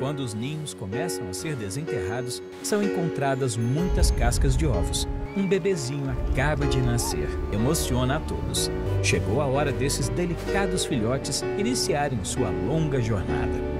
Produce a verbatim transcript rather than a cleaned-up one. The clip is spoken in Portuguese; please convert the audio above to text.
Quando os ninhos começam a ser desenterrados, são encontradas muitas cascas de ovos. Um bebezinho acaba de nascer. Emociona a todos. Chegou a hora desses delicados filhotes iniciarem sua longa jornada.